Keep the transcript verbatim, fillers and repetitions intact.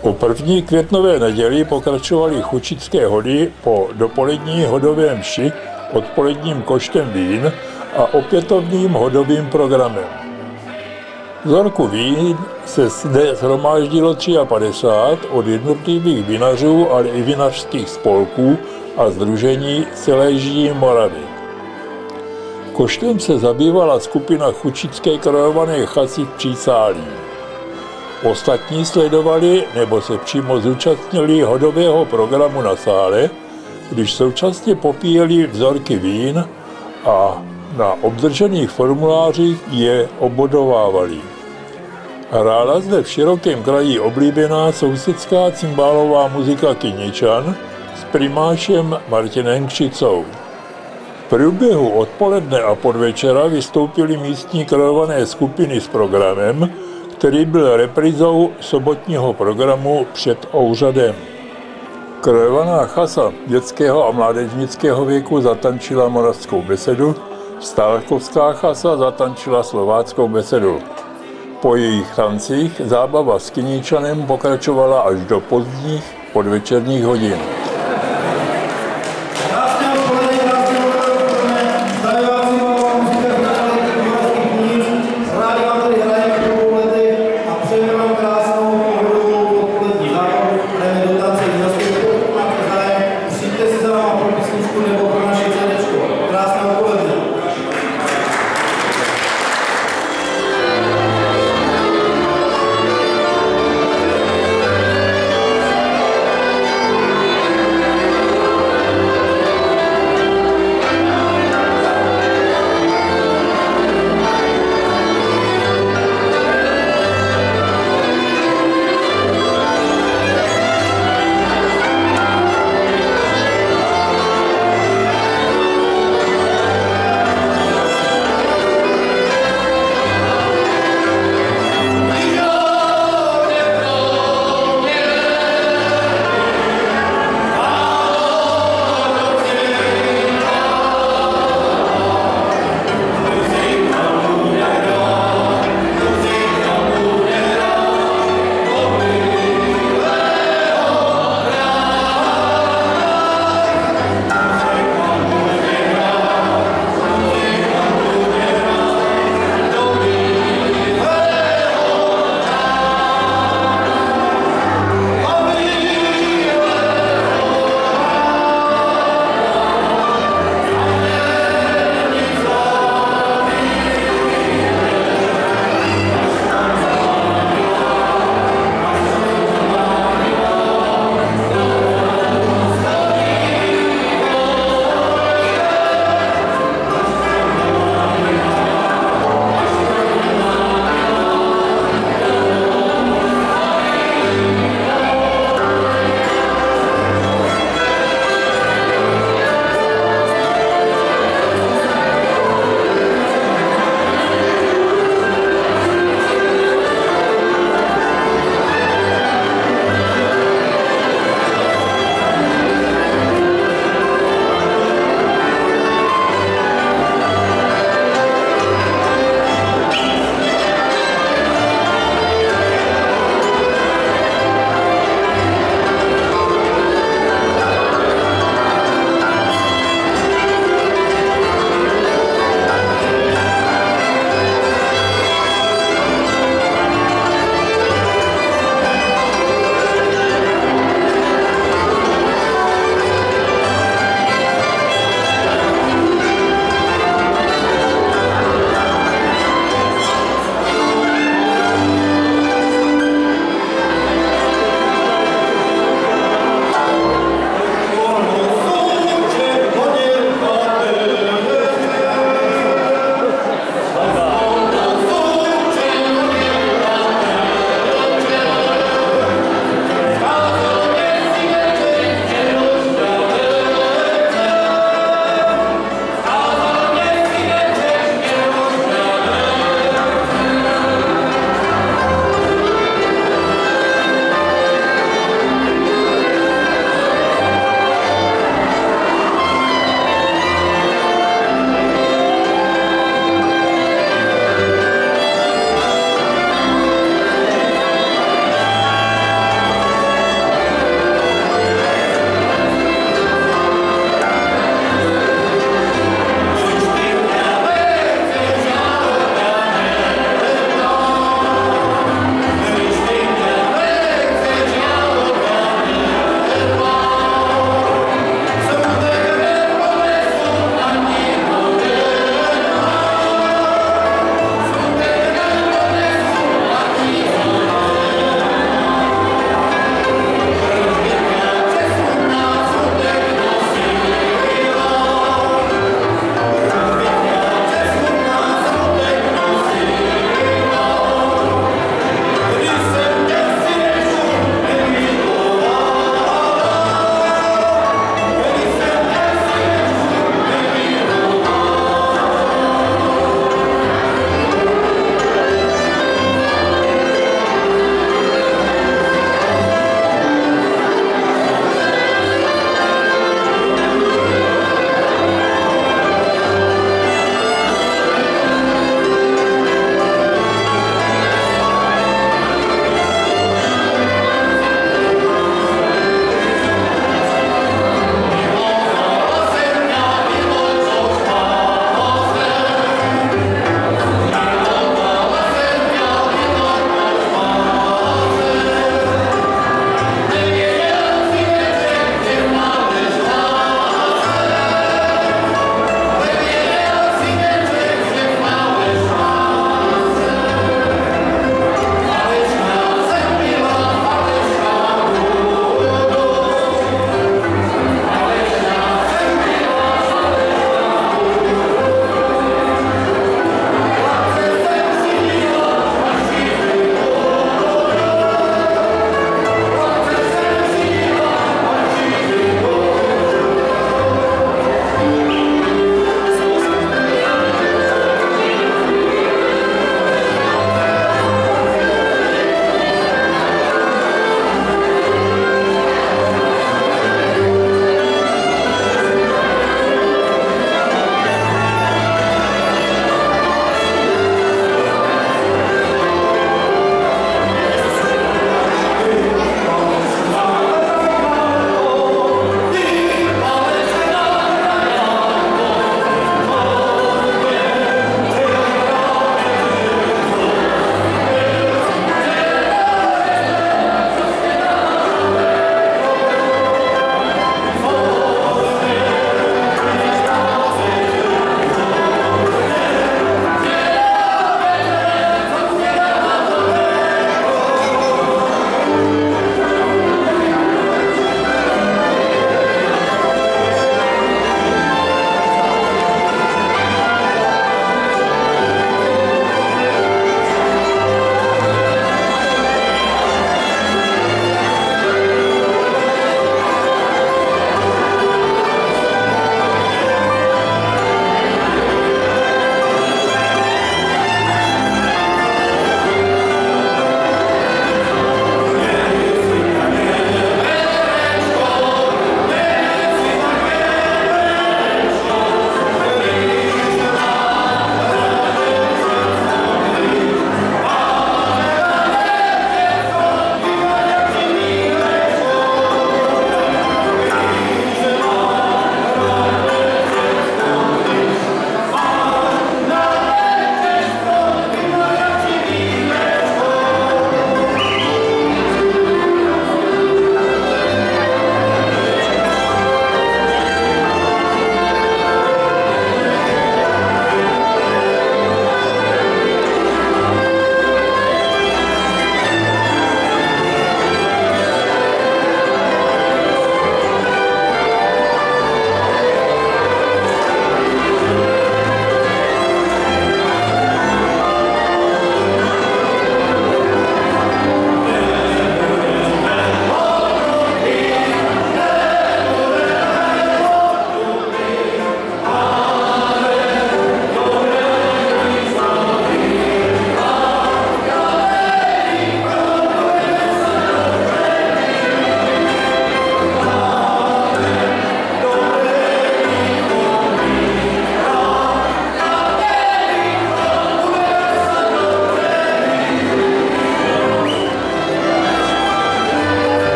O první květnové neděli pokračovaly chučické hody po dopolední hodové mši, odpoledním koštem vín a opětovným hodovým programem. Vzorku vín se zde shromáždilo padesát tři od jednotlivých vinařů, ale i vinařských spolků a sdružení z celé Jižní Moravy. Koštem se zabývala skupina chučické krajované chasy v Přísálí. Ostatní sledovali nebo se přímo zúčastnili hodového programu na sále, když současně popíjeli vzorky vín a na obdržených formulářích je obodovávali. Hrála zde v širokém kraji oblíbená sousedská cymbálová muzika Kyničan s primášem Martinem Křicou. V průběhu odpoledne a podvečera vystoupily místní krajované skupiny s programem, který byl reprizou sobotního programu Před ouřadem. Krajovaná chasa dětského a mládežnického věku zatančila moravskou besedu, stálkovská chasa zatančila slováckou besedu. Po jejich tancích zábava s Kyníčanem pokračovala až do pozdních podvečerních hodin.